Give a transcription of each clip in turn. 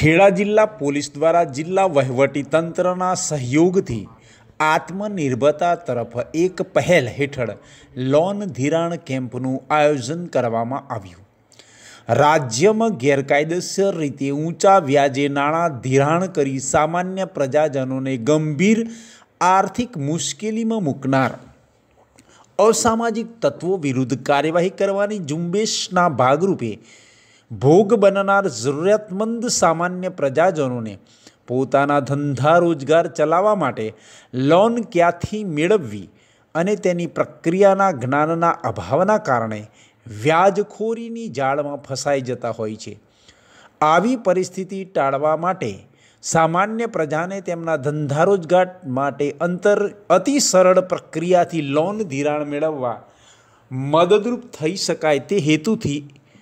ખેડા જિલ્લા પોલીસ દ્વારા જિલ્લા વહીવટી તંત્રના સહયોગથી આત્મનિર્ભરતા તરફ એક પહેલ હેઠળ લોન ધિરાણ કેમ્પનું આયોજન કરવામાં આવ્યું। રાજ્યમાં ગેરકાયદેસર રીતે ઊંચા વ્યાજે નાણાં ધિરાણ કરી સામાન્ય પ્રજાજનોને ગંભીર આર્થિક મુશ્કેલીમાં મૂકનાર અસામાજિક તત્વો વિરુદ્ધ કાર્યવાહી કરવાની ઝુંબેશના ભાગરૂપે ભોગ બનનાર જરૂરિયાતમંદ સામાન્ય પ્રજાજનોને પોતાના ધંધા રોજગાર ચલાવવા માટે લોન ક્યાંથી મેળવવી અને તેની પ્રક્રિયાના જ્ઞાનના અભાવના કારણે વ્યાજખોરીની જાળમાં ફસાઈ જતા હોય છે। આવી પરિસ્થિતિ ટાળવા માટે સામાન્ય પ્રજાને તેમના ધંધા રોજગાર માટે અતિ સરળ પ્રક્રિયાથી લોન ધિરાણ મેળવવા મદદરૂપ થઈ શકાય તે હેતુથી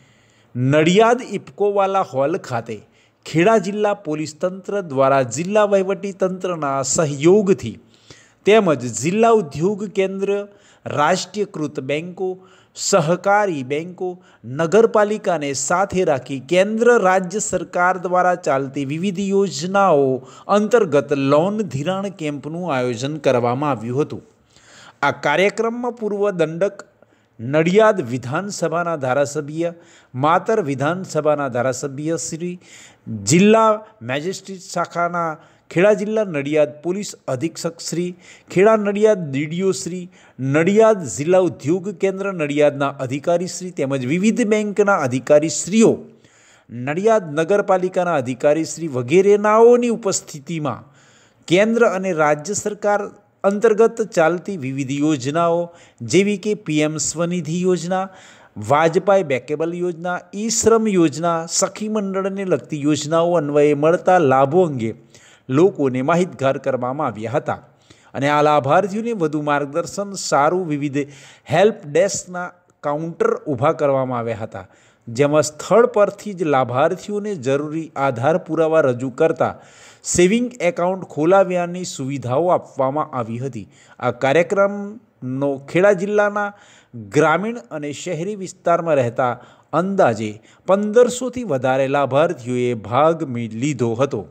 નડિયાદ ઇફકોવાલા હોલ ખાતે ખેડા જિલ્લા પોલીસ તંત્ર દ્વારા જિલ્લા વહીવટી તંત્રના સહયોગથી તેમજ જિલ્લા ઉદ્યોગ કેન્દ્ર, રાષ્ટ્રીયકૃત બેન્કો, સહકારી બેન્કો, નગરપાલિકાને સાથે રાખી કેન્દ્ર રાજ્ય સરકાર દ્વારા ચાલતી વિવિધ યોજનાઓ અંતર્ગત લોન ધિરાણ કેમ્પનું આયોજન કરવામાં આવ્યું હતું। આ કાર્યક્રમમાં પૂર્વ દંડક, નડિયાદ વિધાનસભાના ધારાસભ્ય, માતર વિધાનસભાના ધારાસભ્ય શ્રી, જિલ્લા મેજિસ્ટ્રેટ શાખાના ખેડા જિલ્લા નડિયાદ પોલીસ અધિક્ષક શ્રી, ખેડા નડિયાદ DDO શ્રી, નડિયાદ જિલ્લા ઉદ્યોગ કેન્દ્ર નડિયાદના અધિકારીશ્રી તેમજ વિવિધ બેંકના અધિકારીશ્રીઓ, નડિયાદ નગરપાલિકાના અધિકારીશ્રી વગેરેનાઓની ઉપસ્થિતિમાં કેન્દ્ર અને રાજ્ય સરકાર અંતર્ગત ચાલતી વિવિધ યોજનાઓ જેવી કે PM સ્વનિધિ યોજના, વાજપાઈ બેકેબલ યોજના, ઈ-શ્રમ યોજના, સખી મંડળને લગતી યોજનાઓ અન્વયે મળતા લાભો અંગે લોકોને માહિતગાર કરવામાં આવ્યા હતા અને આ લાભાર્થીઓને વધુ માર્ગદર્શન સારું વિવિધ હેલ્પ ડેસ્કના કાઉન્ટર ઊભા કરવામાં આવ્યા હતા, જેમાં સ્થળ પરથી જ લાભાર્થીઓને જરૂરી આધાર પુરાવા રજૂ કરતા સેવિંગ એકાઉન્ટ ખોલાવ્યાની સુવિધાઓ આપવામાં આવી હતી। આ કાર્યક્રમનો ખેડા જિલ્લાના ગ્રામીણ અને શહેરી વિસ્તારમાં રહેતા અંદાજે 1500થી વધારે લાભાર્થીઓએ ભાગ લીધો હતો।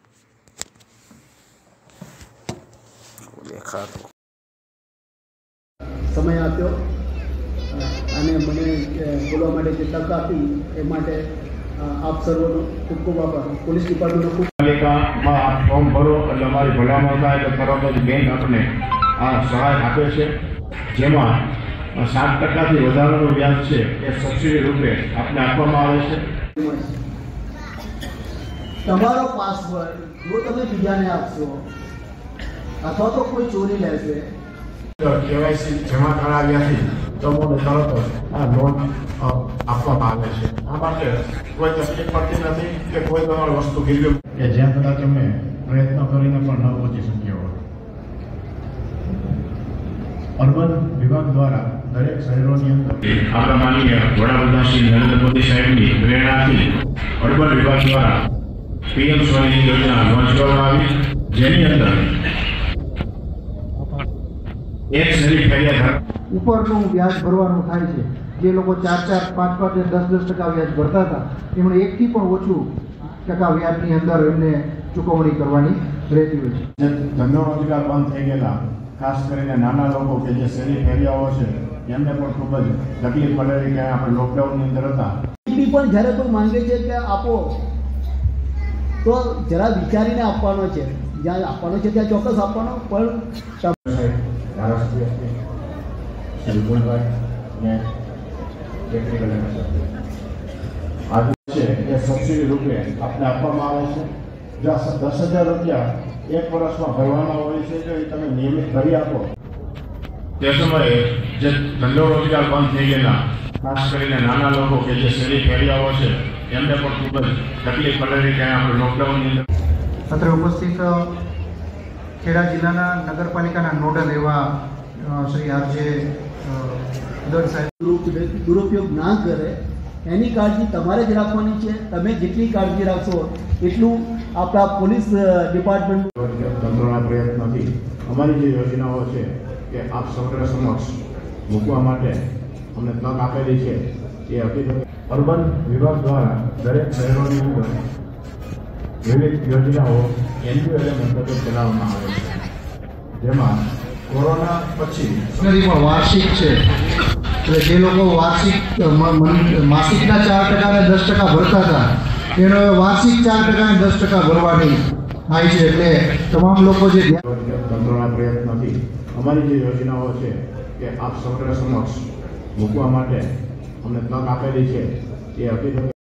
સમય આપ્યો અને મને બોલવા માટે જે તક આપી એ માટે આપ સર્વનો ખૂબ ખૂબ આભાર। પોલીસ ડિપાર્ટમેન્ટનો ખૂબ પાલિકામાં ફોર્મ ભરો એટલે અમારી ભલામણ થાય તો તરત જ બેંક આપણે આ સહાય આપે છે, જેમાં 7% વધારાનું વ્યાજ છે એ સબસિડી રૂપે આપણે આપવામાં આવે છે। તમારો પાસવર્ડ જો તમે બીજાને આપશો અથવા તો કોઈ ચોરી લેશે KYC જમા કરાવ્યાથી તમને તરત જ આ લોન આપવામાં આવે છે। આ માટે કોઈ તકલીફ પડતી નથી કે કોઈ તમારી વસ્તુ ગીરવે કે જ્યાં કદાચ તમે પ્રયત્ન કરીને પણ ન પહોંચી શક્યા હોય। અર્બન વિભાગ દ્વારા દરેક શહેરોની અંદર આપણા માનનીય વડાપ્રધાન શ્રી નરેન્દ્ર મોદી સાહેબની પ્રેરણાથી અર્બન વિભાગ દ્વારા PM સ્વનિધિ યોજના લોન્ચ કરવામાં આવી, જેની અંદર એક શહેરી ફેરિયા ઉપરનું વ્યાજ ભરવાનું થાય છે। જે લોકો 4-4, 5-5, 10-10% વ્યાજ ભરતા હતા એમણે 1થી પણ ઓછું ટકા વ્યાજની અંદર એમને ચૂકવણી કરવાની રહેતી હોય છે। ધંધો રોજગાર બંધ થઈ ગયેલા ખાસ કરીને નાના લોકો કે જે શહેરી ફેરિયાઓ છે એમને પણ ખૂબ જ તકલીફ પડેલી કે આપણે લોકડાઉનની અંદર હતા। પણ જ્યારે કોઈ માંગે છે કે આપો તો જરા વિચારીને આપવાનો છે, જ્યાં આપવાનો છે ત્યાં ચોક્કસ આપવાનો, પણ ધારાસભ્ય શ્રી ગુણભાઈ ને ટેકનિકલ આજે છે એ સબસિડી રૂપે આપણે આપવામાં આવે છે। જો 10,000 રૂપિયા એક વર્ષમાં ભરવાના હોય છે, જો એ તમે નિયમિત ભરી આપો તે સમયે જે ધંધો રોજગાર બંધ થઈ ગયેલા ખાસ કરીને નાના લોકો કે જે શહેરી ફેરિયાઓ છે એમને પણ ખૂબ જ તકલીફ પડેલી કે આપણે લોકડાઉનની અંદર અત્રે ઉપસ્થિત ખેડા જિલ્લાના નગરપાલિકાના નોડલ એવા શ્રી RJ દળ સાહેબ દુરુપયોગ ના કરે એની કાળજી તમારે જ રાખવાની છે। તમે જેટલી કાળજી રાખશો એટલું આપણા પોલીસ ડિપાર્ટમેન્ટ તંત્રના પ્રયત્નથી અમારી જે યોજનાઓ છે એ આપ સૌને સમક્ષ મૂકવા માટે અમને તક આપેલી છે એ હકીકત અર્બન વિભાગ દ્વારા દરેક શહેરોની અંદર વિવિધ યોજનાઓ NULM અંતર્ગત ચલાવવામાં આવે છે, જેમાં કોરોના પછી નથી પણ વાર્ષિક છે, એટલે જે લોકો વાર્ષિક માસિકના 4% અને 10% ભરતા હતા એનો હવે વાર્ષિક 4% અને 10% ભરવાની થાય છે. એટલે તમામ લોકો જે તંત્રના પ્રયત્નોથી અમારી જે યોજનાઓ છે કે આપ સૌને સમક્ષ મૂકવા માટે અમને તક આપેલી છે એ હકીકતે